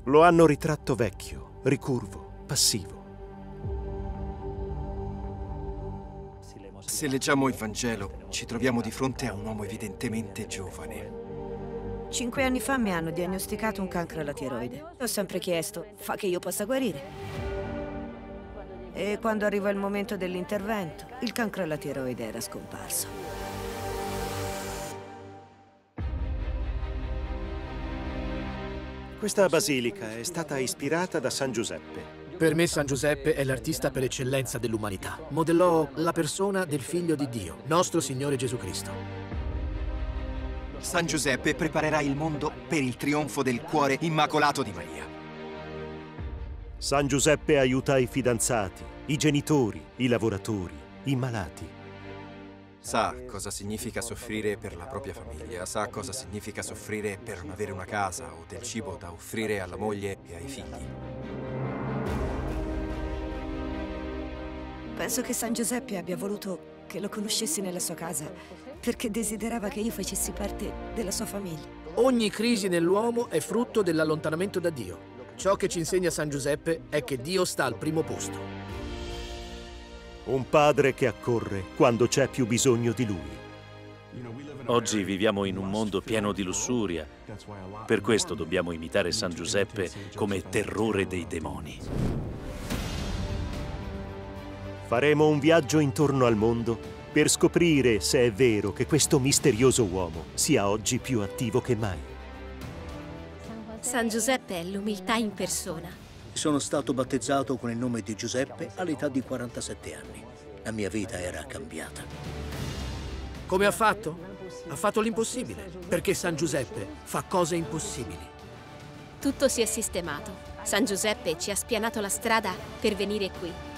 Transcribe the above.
Lo hanno ritratto vecchio, ricurvo, passivo. Se leggiamo il Vangelo, ci troviamo di fronte a un uomo evidentemente giovane. 5 anni fa mi hanno diagnosticato un cancro alla tiroide. Ho sempre chiesto, fa che io possa guarire? E quando arriva il momento dell'intervento, il cancro alla tiroide era scomparso. Questa basilica è stata ispirata da San Giuseppe. Per me San Giuseppe è l'artista per eccellenza dell'umanità. Modellò la persona del Figlio di Dio, nostro Signore Gesù Cristo. San Giuseppe preparerà il mondo per il trionfo del cuore immacolato di Maria. San Giuseppe aiuta i fidanzati, i genitori, i lavoratori, i malati. Sa cosa significa soffrire per la propria famiglia, sa cosa significa soffrire per non avere una casa o del cibo da offrire alla moglie e ai figli. Penso che San Giuseppe abbia voluto che lo conoscessi nella sua casa, perché desiderava che io facessi parte della sua famiglia. Ogni crisi nell'uomo è frutto dell'allontanamento da Dio. Ciò che ci insegna San Giuseppe è che Dio sta al primo posto. Un padre che accorre quando c'è più bisogno di lui. Oggi viviamo in un mondo pieno di lussuria. Per questo dobbiamo imitare San Giuseppe come terrore dei demoni. Faremo un viaggio intorno al mondo per scoprire se è vero che questo misterioso uomo sia oggi più attivo che mai. San Giuseppe è l'umiltà in persona. Sono stato battezzato con il nome di Giuseppe all'età di 47 anni. La mia vita era cambiata. Come ha fatto? Ha fatto l'impossibile, perché San Giuseppe fa cose impossibili. Tutto si è sistemato. San Giuseppe ci ha spianato la strada per venire qui.